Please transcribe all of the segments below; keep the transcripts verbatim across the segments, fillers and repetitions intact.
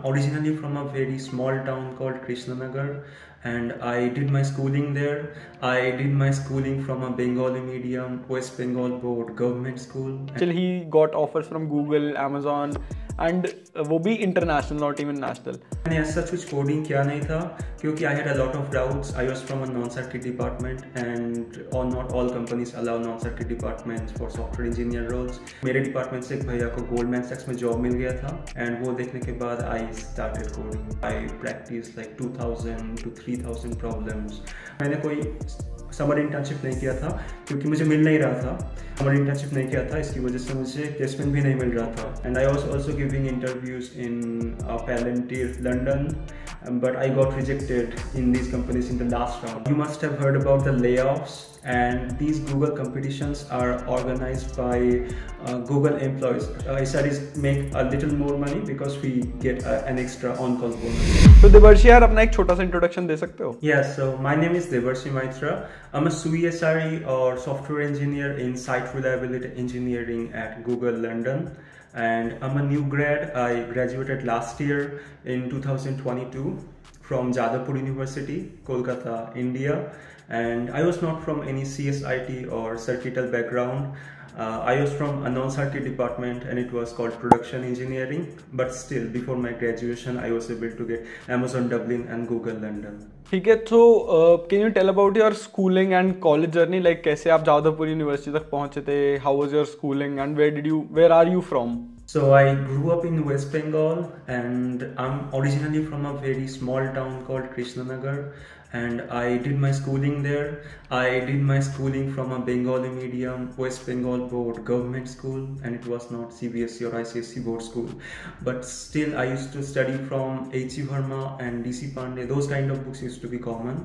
originally from a very small town called Krishnanagar, and I did my schooling there. I did my schooling from a Bengali medium, West Bengal board government school. Till he got offers from Google, Amazon, and वो भी international, not even national. मैंने ऐसा कुछ coding किया नहीं था क्योंकि I had a lot of doubts. I was from a non-circuit department and or not all companies allow non-circuit departments for software engineer roles. मेरे डिपार्टमेंट से एक भैया को गोल्डमैन सैक्स में जॉब मिल गया था and वो देखने के बाद I started coding. I practiced like two thousand to three thousand problems. मैंने कोई समर इंटर्नशिप नहीं किया था क्योंकि मुझे मिल नहीं रहा था. समर इंटर्नशिप नहीं किया था, इसकी वजह से मुझे प्लेसमेंट भी नहीं मिल रहा था. And I was also giving interviews in Palantir London, but I got rejected in these companies in the last round. You must have heard about the layoffs, and these Google competitions are organized by uh, Google employees. Uh, studies make a little more money because we get uh, an extra on-call bonus. तो देवर्षि यार अपना एक छोटा सा introduction दे सकते हो? Yes, so my name is Devarshi Maitra. I'm a S U I S R E or software engineer in site reliability engineering at Google London. And I'm a new grad. I graduated last year in two thousand twenty-two from Jadavpur University, Kolkata, India. And I was not from any C S I T or circuital background. Uh, I was from a non-circuit department and it was called production engineering. But still, before my graduation, I was able to get Amazon Dublin and Google London. ठीक है, so uh, can you tell about your schooling and college journey? Like कैसे आप Jadavpur university तक पहुंचे थे? How was your schooling and where did you, where are you from? So I grew up in West Bengal and I'm originally from a very small town called Krishnanagar, and I did my schooling there. I did my schooling from a Bengali medium, West Bengal board government school, and it was not C B S E or I C S E board school. But still I used to study from H E Verma and D C Pandey. Those kind of books used to be common.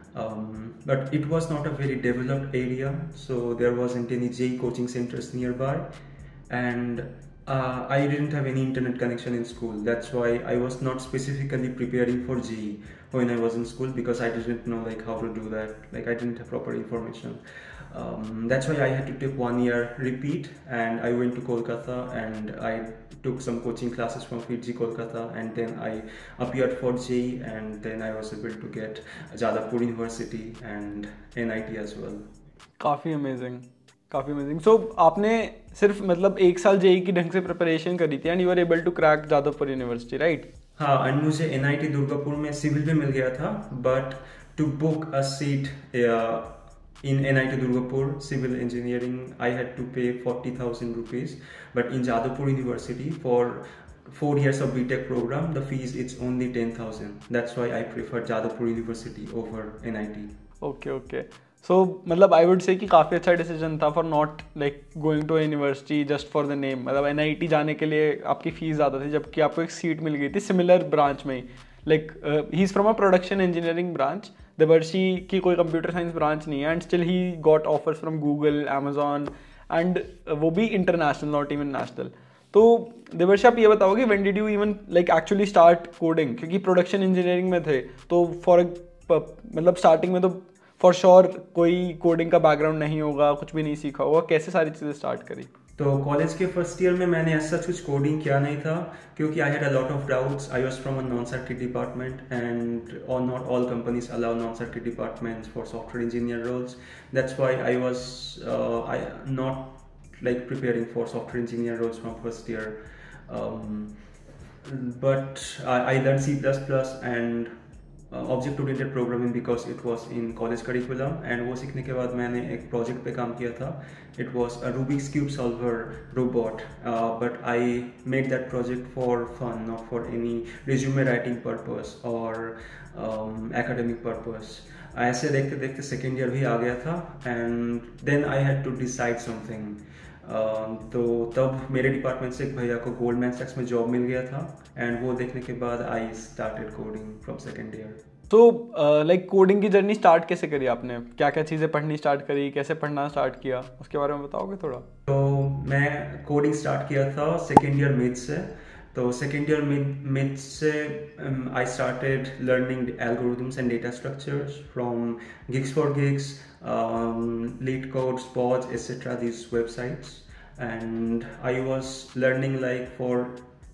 Um, but it was not a very developed area, so there wasn't any J E E coaching centers nearby, and Uh, I didn't have any internet connection in school. That's why I was not specifically preparing for J E E when I was in school, because I didn't know like how to do that. Like I didn't have proper information. Um, that's why I had to take one year repeat, and I went to Kolkata and I took some coaching classes from Fiji Kolkata, and then I appeared for J E E, and then I was able to get Jadavpur University and N I T as well. काफ़ी amazing, काफ़ी amazing. So आपने सिर्फ मतलब एक साल JEE की ढंग से प्रिपरेशन करी थी and you are able to crack Jadavpur university, right? हाँ, एंड मुझे एन आई टी दुर्गापुर में सिविल भी मिल गया था, but to book a seat in N I T Durgapur civil engineering I had to pay forty thousand rupees, but in Jadavpur University for four years of B Tech program the fees it's only ten thousand. That's why I prefer Jadavpur University over N I T. Okay okay. So मतलब I would say कि काफ़ी अच्छा decision था for not like going to university just for the name. मतलब NIT जाने के लिए आपकी फ़ीस ज़्यादा थी, जबकि आपको एक सीट मिल गई थी सिमिलर ब्रांच में ही. Like he is from a production engineering branch. Devarshi की कोई कंप्यूटर साइंस ब्रांच नहीं है, and still he got offers from Google, Amazon, and वो भी इंटरनेशनल, नॉट इवन नेशनल. तो देवर्षि आप ये बताओगे when did you even like actually start coding? क्योंकि प्रोडक्शन इंजीनियरिंग में थे तो फॉर मतलब स्टार्टिंग में तो फॉर श्योर कोई कोडिंग का बैकग्राउंड नहीं होगा, कुछ भी नहीं सीखा होगा. कैसे सारी चीज़ें स्टार्ट करी? तो कॉलेज के फर्स्ट ईयर में मैंने ऐसा कुछ कोडिंग किया नहीं था क्योंकि I had a lot of doubts. I was from a non circuit department and और not all companies allow non circuit departments for software engineer roles. That's why I was I not like preparing for software engineer roles from first year. But I learn C plus plus and object oriented programming because it was in college curriculum, and वो सीखने के बाद मैंने एक project पे काम किया था. It was a Rubik's cube solver robot, but I made that project for fun, not for any resume writing purpose और एकेडमिक पर्पस. ऐसे देखते देखते सेकेंड ईयर भी आ गया था, and then I had to decide something. तो तब मेरे डिपार्टमेंट से एक भैया को गोल्डमैन सैक्स में जॉब मिल गया था, एंड वो देखने के बाद I started coding from second year. तो लाइक कोडिंग की जर्नी स्टार्ट कैसे करी आपने? क्या क्या चीज़ें पढ़नी स्टार्ट करी, कैसे पढ़ना स्टार्ट किया, उसके बारे में बताओगे थोड़ा? तो मैं कोडिंग स्टार्ट किया था सेकेंड ईयर मिड से. तो सेकेंड ईयर मिड से I started learning algorithms and data structures from Gigs for Gigs, um, LeetCode, Spots, et cetera. These websites, and I was learning like for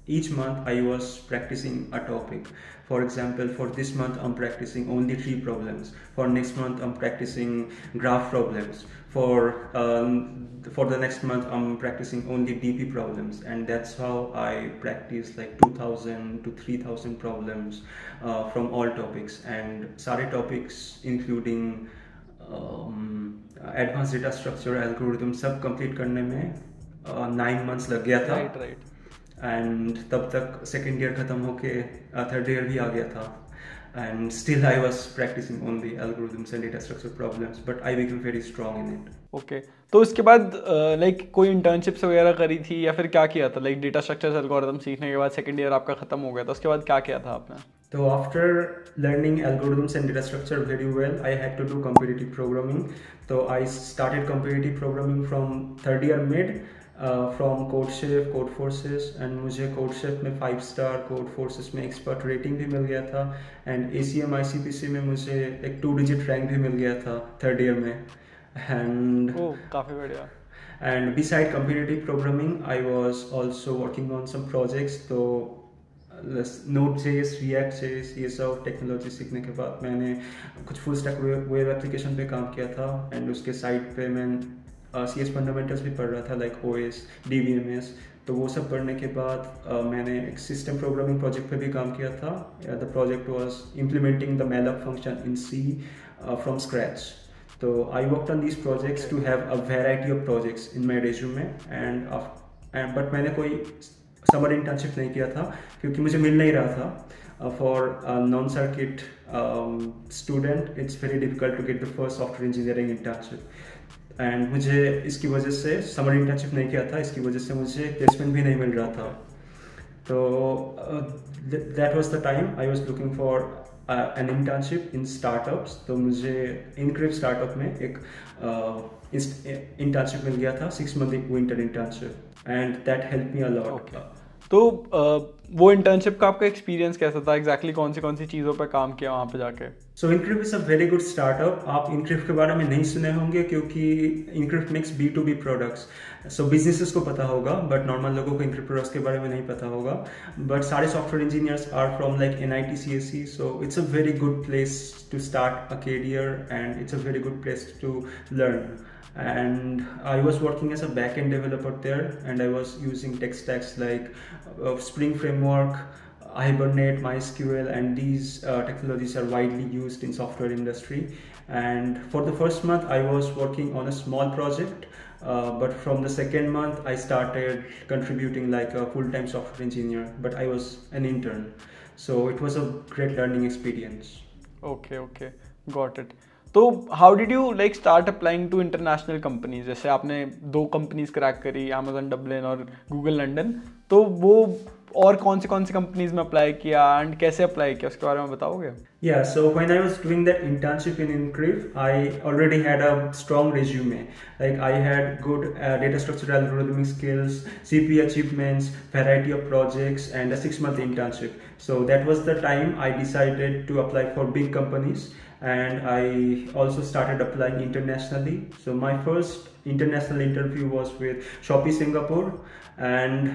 each month I was practicing a topic. For example, for this month I'm practicing only tree problems. For next month I'm practicing graph problems. For um, for the next month I'm practicing only D P problems, and that's how I practice like two thousand to three thousand problems uh, from all topics, and सारे topics including advance data structure algorithm सब complete करने में nine uh, months लग गया था. Right right. And तब तक second year ख़त्म होके थर्ड ईयर भी आ गया था, and still I was practicing only algorithms and data structure problems, but I became very strong in it. Okay. तो उसके बाद लाइक uh, कोई इंटर्नशिप्स वगैरह करी थी या फिर क्या किया था? लाइक डेटा स्ट्रक्चर्स एल्गोरिथम सीखने के बाद सेकंड ईयर आपका खत्म हो गया था, उसके बाद क्या किया था आपने? So after learning algorithms and data structure very well, I had to do competitive programming. So I started competitive programming from third year mid, uh, from CodeChef, Codeforces, and मुझे CodeChef में five star, Codeforces में expert rating भी मिल गया था, and A C M I C P C में मुझे एक two digit rank भी मिल गया था third year में, and oh, काफी बढ़िया. And beside competitive programming, I was also working on some projects. तो Node.js, React.js, ये सब टेक्नोलॉजी सीखने के बाद मैंने कुछ फुल स्टैक वेब एप्लीकेशन पे काम किया था, एंड उसके साइड पे मैं सी एस फंडामेंटल्स भी पढ़ रहा था, like O S, D B M S. तो वो सब पढ़ने के बाद uh, मैंने एक सिस्टम प्रोग्रामिंग प्रोजेक्ट पे भी काम किया था. The project was implementing the malloc function in C from scratch. So I worked on these projects to have a variety of projects in my resume, and, and but मैंने कोई summer internship नहीं किया था क्योंकि मुझे मिल नहीं रहा था. For non circuit student it's very difficult to get the first software engineering internship, and मुझे इसकी वजह से समर इंटर्नशिप नहीं किया था, इसकी वजह से मुझे प्लेसमेंट भी नहीं मिल रहा था. तो that was the time I was looking for an internship in startups. तो मुझे इनक्रिव स्टार्टअप में एक इंटर्नशिप uh, मिल गया था, six month winter internship, and that help me a lot. तो uh, वो इंटर्नशिप का आपका एक्सपीरियंस कैसा था? एग्जैक्टली कौन सी कौन सी चीज़ों पर काम किया वहाँ पे जाके? So Increff is a very good startup. आप इनक्रिव के बारे में नहीं सुने होंगे क्योंकि Increff makes B to B products. So businesses को पता होगा, बट नॉर्मल लोगों को इनक्रिव प्रोडक्ट्स के बारे में नहीं पता होगा. बट सारे software engineers are from like N I T C S C, so it's a very good place to start a career, and it's a very good place to learn. And I was working as a back-end developer there, and I was using tech stacks like uh, Spring Framework, Hibernate, MySQL, and these uh, technologies are widely used in software industry. And for the first month I was working on a small project, uh, but from the second month I started contributing like a full-time software engineer, but I was an intern, so it was a great learning experience. Okay, okay, got it. तो how did you like start applying to international companies? जैसे आपने दो companies crack करी, Amazon Dublin और Google London, तो वो और कौन सी कौन सी कंपनीज में अप्लाई किया एंड कैसे अप्लाई किया, उसके बारे में बताओगे? Yeah, so when I was doing that internship in Increv, I already had a strong resume. Like I had good uh, data structure algorithmic skills, C P achievements, variety of projects, and a six-month internship. So that was the time I decided to apply for big companies, and I also started applying internationally. So my first international interview was with Shopee Singapore, and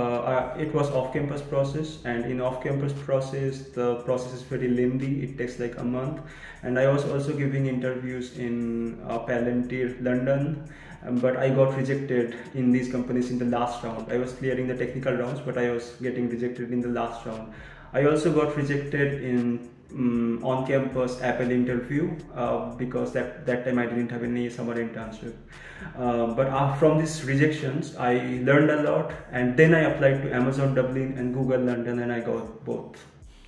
uh, it was off-campus process, and in off-campus process the process is very lengthy. It takes like a month, and I was also giving interviews in uh, Palantir London, um, but I got rejected in these companies in the last round. I was clearing the technical rounds, but I was getting rejected in the last round. I also got rejected in um, on-campus Apple interview uh, because that that time I didn't have any summer internship. Uh, but uh, from these rejections, I learned a lot, and then I applied to Amazon Dublin and Google London, and I got both.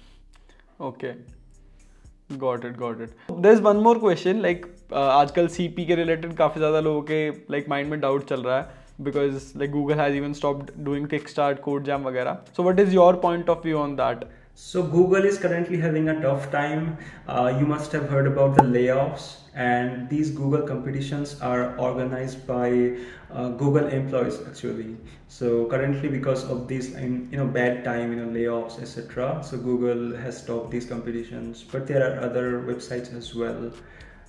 Okay, got it, got it. There's one more question. Like uh, आजकल C P के related काफी ज़्यादा लोगों के like mind में doubt चल रहा है, because like Google has even stopped doing Kickstart, CodeJam वगैरह. So what is your point of view on that? So Google is currently having a tough time. Uh, you must have heard about the layoffs, and these Google competitions are organized by uh, Google employees actually. So currently, because of this, you know, bad time, you know, layoffs, et cetera. So Google has stopped these competitions, but there are other websites as well.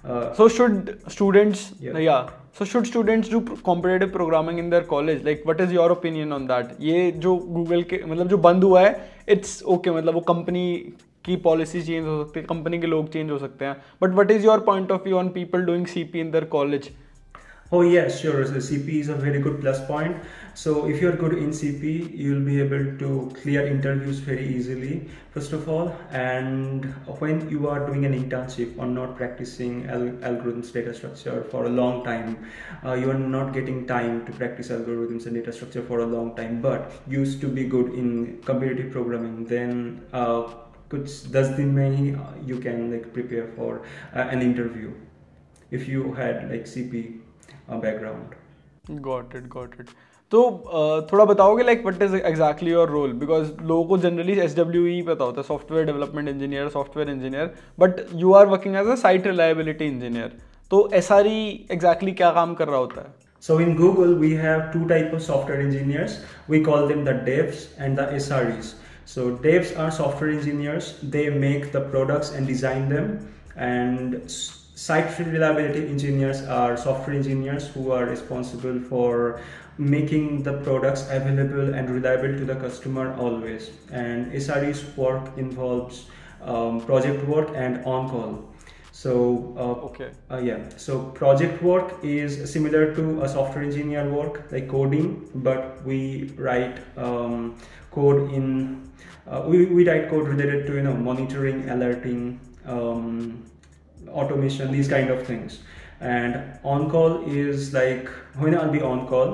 Uh, so should students Yeah. yeah so should students do pr- competitive programming in their college? Like what is your opinion on that? ये जो Google के मतलब जो बंद हुआ है, it's okay, मतलब वो company की पॉलिसी चेंज हो सकती है, कंपनी के लोग चेंज हो सकते हैं, but what is your point of view on people doing CP in their college? Oh yeah, sure. So C P is a very good plus point. So if you're good in C P, you'll be able to clear interviews very easily, first of all. And when you are doing an internship or not practicing al algorithms data structure for a long time, uh, you are not getting time to practice algorithms and data structure for a long time, but used to be good in competitive programming, then uh, कुछ दस दिन में ही you can like prepare for uh, an interview if you had like C P uh, background. Got it, got it. तो uh, थोड़ा बताओगे like what is exactly your role, because लोगों को generally S W E पता होता है, software development engineer, software engineer, but you are working as a site reliability engineer. तो S R E exactly क्या काम कर रहा होता है? So in Google we have two type of software engineers. We call them the devs and the S R Es. So devs are software engineers. They make the products and design them, and site reliability engineers are software engineers who are responsible for making the products available and reliable to the customer always. And S R E's work involves um, project work and on-call. So uh, okay uh, yeah so project work is similar to a software engineer work, like coding, but we write um, code in uh, we, we write code related to you know monitoring, alerting, um, automation, these kind of things. And on call is like when I'll be on call,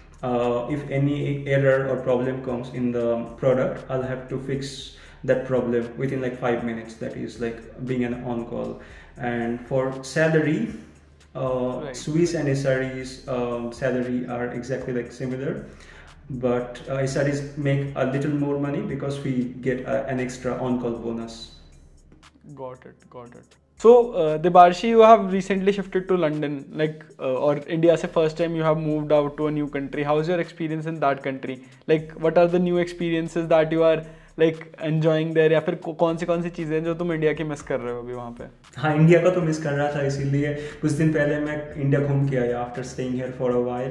uh, if any error or problem comes in the product, I'll have to fix that problem within like five minutes. That is like being an on call. And for salary, uh, right. Swiss and S R E's um, salary are exactly like similar, but uh, S R E's make a little more money because we get uh, an extra on call bonus. Got it, got it. So, uh, Debarshi, you have recently shifted to London, like, uh, or India se first time you have moved out to a new country. How's your experience in that country? Like, what are the new experiences that you are like enjoying there, या फिर कौन सी कौन सी चीजें जो तुम India की miss कर रहे हो अभी वहाँ पे? हाँ, इंडिया का तो मिस कर रहा था, इसीलिए कुछ दिन पहले मैं इंडिया घूम के आया after staying here for a while.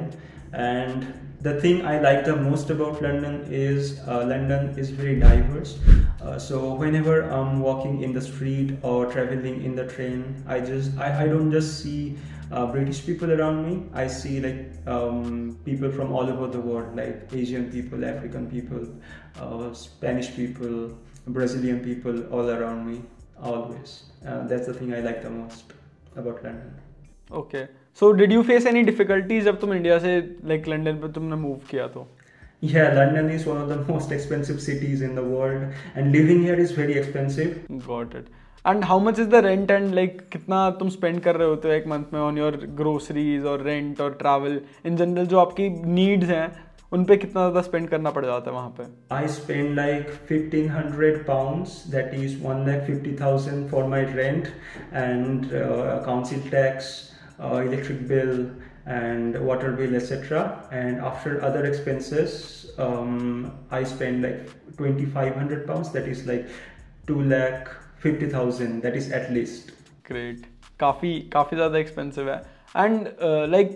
And the thing I like the most about London is uh, London is very diverse. Uh, so whenever I'm walking in the street or traveling in the train, I just I, I don't just see uh, British people around me. I see like um, people from all over the world, like Asian people, African people, uh, Spanish people, Brazilian people, all around me always. Uh, that's the thing I like the most about London. Okay. So did you face any difficulties जब तुम India से like London पे तुमने move किया तो? Yeah, London is one of the most expensive cities in the world, and living here is very expensive. Got it. And how much is the rent and like कितना तुम spend कर रहे होते हो एक month में on your groceries और rent और travel in general, जो आपकी needs हैं उन पे कितना ज़्यादा spend करना पड़ जाता है वहाँ पे? I spend like fifteen hundred pounds, that is one lakh fifty thousand for my rent and uh, council tax, uh, electric bill and water bill, et cetera. And after other expenses, um, I spend like twenty-five hundred pounds, that is like two lakh fifty thousand, that is at least. Great. काफ़ी काफ़ी ज़्यादा expensive है. And uh, like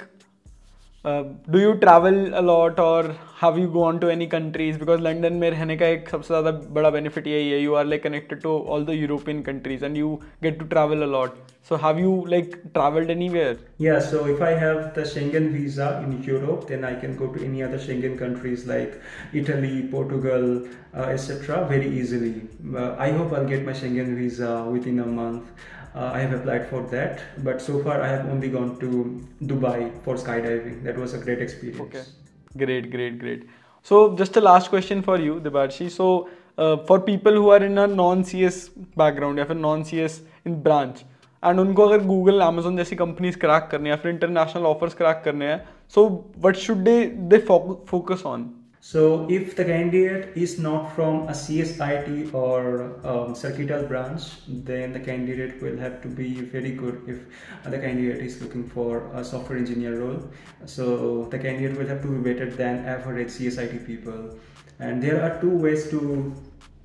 uh, do you travel a lot or have you gone to any countries? Because London में रहने का एक सबसे ज़्यादा बड़ा benefit यही है, you are like connected to all the European countries and you get to travel a lot. So have you like traveled anywhere? Yeah, so if I have the Schengen visa in Europe, then I can go to any other Schengen countries like Italy, Portugal, uh, et cetera very easily. Uh, I hope I'll get my Schengen visa within a month. Uh, I have applied for that, but so far I have only gone to Dubai for skydiving. That was a great experience. Okay, great, great, great. So just a last question for you, Debarshi. So uh, for people who are in a non-C S background या फिर non-C S in branch, and उनको अगर Google Amazon जैसी companies crack करनी है या फिर international offers crack करने हैं, so what should they they focus on? So if the candidate is not from a C S I T or um, circuital branch, then the candidate will have to be very good if the candidate is looking for a software engineer role. So the candidate will have to be better than average C S I T people. And there are two ways to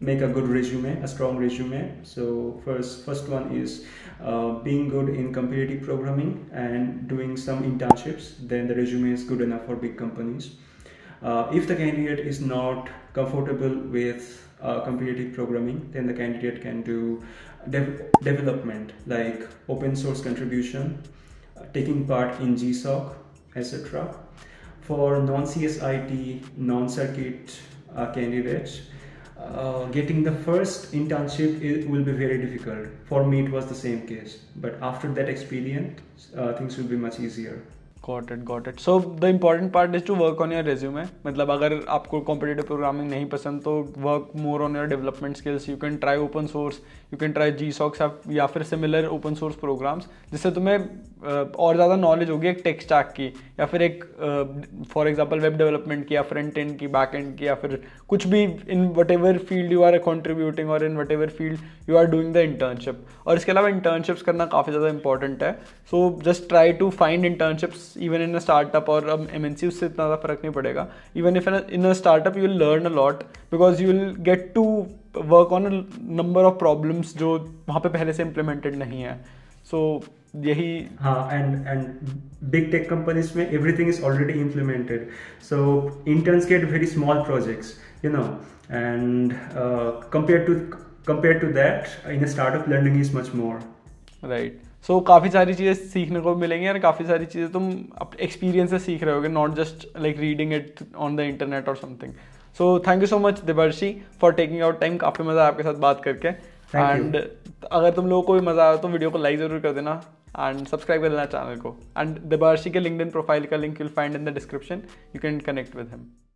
make a good resume, a strong resume. So first, first one is uh, being good in competitive programming and doing some internships. Then the resume is good enough for big companies. Uh, if the candidate is not comfortable with uh, competitive programming, then the candidate can do dev- development like open source contribution, uh, taking part in G S O C, et cetera. For non-C S I T, non-circuit uh, candidates, uh, getting the first internship it will be very difficult. For me, it was the same case. But after that experience, uh, things will be much easier. Got it, got it. So the important part is to work on your resume. मतलब अगर आपको competitive programming नहीं पसंद तो work more on your development skills. You can try open source, you can try G S O C या फिर similar open source programs जिससे तुम्हें और ज़्यादा knowledge होगी एक tech stack की या फिर एक for example web development की या front end की back end की या फिर कुछ भी in whatever field you are contributing or in whatever field you are doing the internship. और इसके अलावा internships करना काफ़ी ज़्यादा important है. So just try to find internships even in a startup or um, M N C. उससे इतना ज़्यादा फर्क नहीं पड़ेगा. Even if in a, in a startup you will learn a lot because you will get to work on a number of problems जो वहाँ पे पहले से implemented नहीं है. So यही हाँ and and big tech companies में everything is already implemented. So interns get very small projects, you know, and uh, compared to compared to that in a startup learning is much more. Right. So so, काफ़ी सारी चीज़ें सीखने को मिलेंगी और काफ़ी सारी चीज़ें तुम अपने एक्सपीरियंस से सीख रहे होगे, not just like reading it on the internet और something. So thank you so much Devarshi for taking out time. काफ़ी मज़ा आया आपके साथ बात करके. एंड अगर तुम लोगों को भी मज़ा आया तो वीडियो को लाइक ज़रूर कर देना एंड सब्सक्राइब कर देना चैनल को. एंड देवर्षि के लिंक्डइन प्रोफाइल का link you will find in the description. You can connect with him.